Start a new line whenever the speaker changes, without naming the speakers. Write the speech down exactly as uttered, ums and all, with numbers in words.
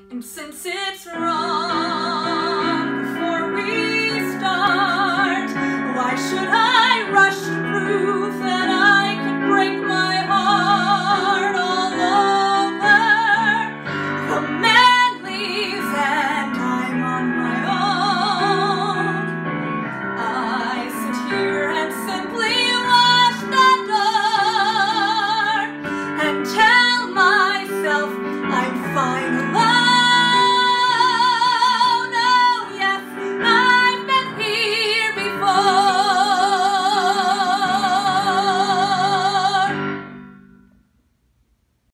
And since it's wrong before we start, why should I rush to prove that